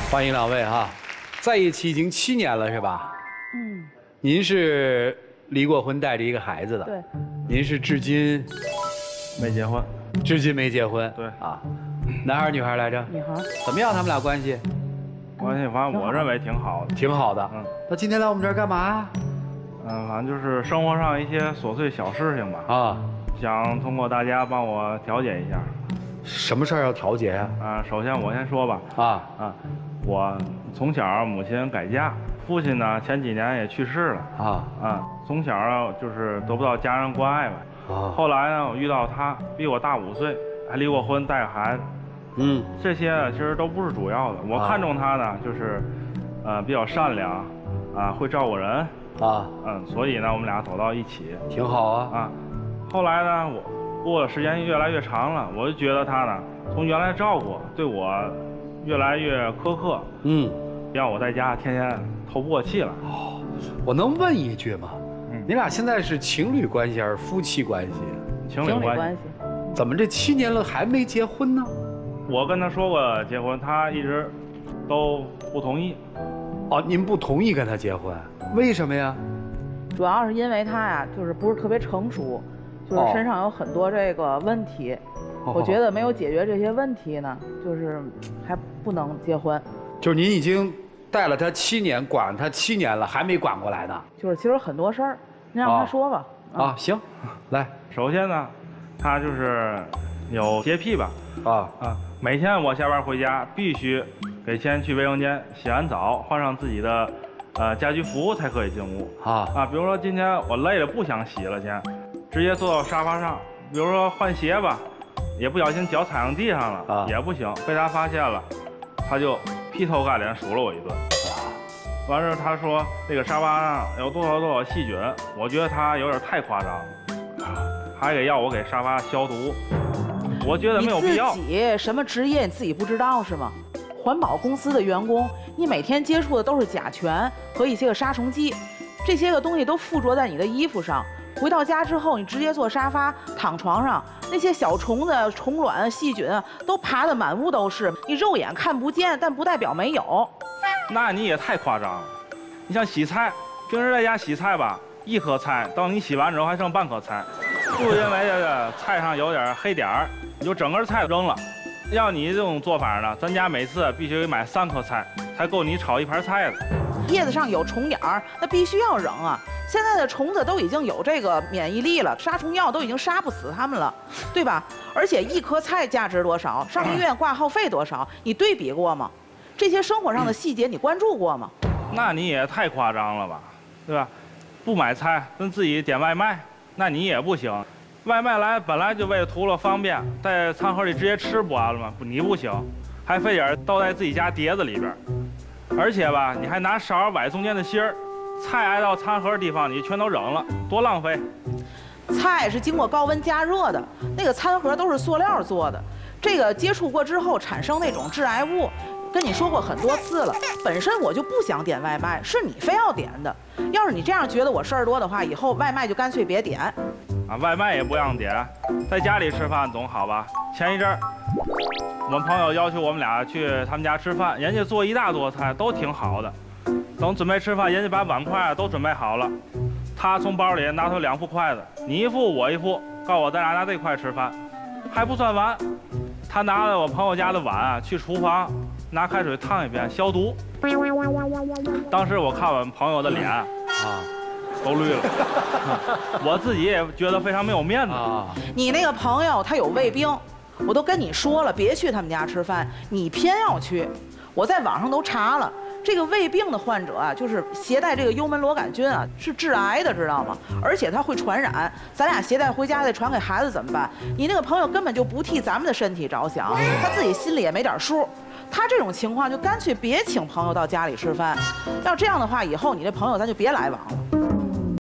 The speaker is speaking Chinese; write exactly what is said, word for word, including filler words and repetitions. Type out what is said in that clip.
欢迎两位哈，在一起已经七年了是吧？ 嗯， 您是离过婚，带着一个孩子的。 对。 您是至今没结婚， 至今没结婚。 对啊，男孩女孩来着？ 女孩。 怎么样？他们俩关系？ 关系反正我认为挺好的。 挺好的。嗯。那今天来我们这儿干嘛？ 嗯，反正就是生活上一些琐碎小事情吧。啊。想通过大家帮我调解一下。 什么事儿要调解呀？ 啊，首先我先说吧。 啊啊，我从小母亲改嫁，父亲呢前几年也去世了。啊啊，从小啊就是得不到家人关爱吧。啊。后来呢，我遇到他，比我大五岁，还离过婚，带个孩子。嗯。这些呢其实都不是主要的，我看中他呢就是，呃比较善良，啊会照顾人。啊。嗯，所以呢我们俩走到一起。挺好啊。啊，后来呢我。过的时间越来越长了，我就觉得他呢，从原来照顾对我越来越苛刻，嗯，让我在家天天透不过气了。哦， 我能问一句吗？嗯，你俩现在是情侣关系还是夫妻关系？ 情侣关系。 怎么这七年了还没结婚呢？ 我跟他说过结婚，他一直都不同意。 哦，您不同意跟他结婚？为什么呀？ 主要是因为他呀，就是不是特别成熟。就是身上有很多这个问题，哦、我觉得没有解决这些问题呢，就是还不能结婚。 就是您已经带了他七年，管他七年了，还没管过来呢。 就是其实很多事儿，您让他说吧。 哦、啊，行，来， 首先呢，他就是有洁癖吧。啊啊，每天我下班回家必须得先去卫生间洗完澡，换上自己的呃家居服才可以进屋。啊啊，比如说今天我累了不想洗了先。直接坐到沙发上，比如说换鞋吧，也不小心脚踩上地上了，啊、也不行，被他发现了，他就劈头盖脸数了我一顿。啊、完事他说这个沙发上有多少多少细菌，我觉得他有点太夸张了，啊、还给要我给沙发消毒，我觉得没有必要。 你自己什么职业你自己不知道是吗？环保公司的员工，你每天接触的都是甲醛和一些个杀虫剂，这些个东西都附着在你的衣服上。回到家之后，你直接坐沙发、躺床上，那些小虫子、虫卵、细菌都爬得满屋都是，你肉眼看不见，但不代表没有。 那你也太夸张了。你像洗菜，平时在家洗菜吧，一颗菜到你洗完之后还剩半颗菜，就因为这个菜上有点黑点儿，你就整个菜扔了。要你这种做法呢，咱家每次必须买三颗菜，才够你炒一盘菜的。 叶子上有虫点儿，那必须要扔啊。现在的虫子都已经有这个免疫力了，杀虫药都已经杀不死它们了，对吧？而且一颗菜价值多少？上医院挂号费多少？你对比过吗？这些生活上的细节你关注过吗？ 那你也太夸张了吧，对吧？不买菜，咱自己点外卖，那你也不行。外卖来本来就为了图了方便，在餐盒里直接吃不完了吗？你不行，还非得倒在自己家碟子里边，而且吧，你还拿勺崴中间的芯儿。菜挨到餐盒的地方，你全都扔了，多浪费！ 菜是经过高温加热的，那个餐盒都是塑料做的，这个接触过之后产生那种致癌物，跟你说过很多次了。本身我就不想点外卖，是你非要点的。要是你这样觉得我事儿多的话，以后外卖就干脆别点。 啊，外卖也不让点，在家里吃饭总好吧？前一阵儿，我们朋友要求我们俩去他们家吃饭，人家做一大桌菜，都挺好的。等准备吃饭，人家把碗筷都准备好了，他从包里拿出两副筷子，你一副我一副，告诉我咱俩拿这块吃饭，还不算完，他拿了我朋友家的碗啊，去厨房拿开水烫一遍消毒。当时我看我们朋友的脸啊，都绿了，我自己也觉得非常没有面子。 你那个朋友他有胃病，我都跟你说了，别去他们家吃饭，你偏要去，我在网上都查了。这个胃病的患者啊，就是携带这个幽门螺杆菌啊，是致癌的，知道吗？而且它会传染，咱俩携带回家再传给孩子怎么办？你那个朋友根本就不替咱们的身体着想，他自己心里也没点数。他这种情况就干脆别请朋友到家里吃饭，要这样的话，以后你这朋友咱就别来往了。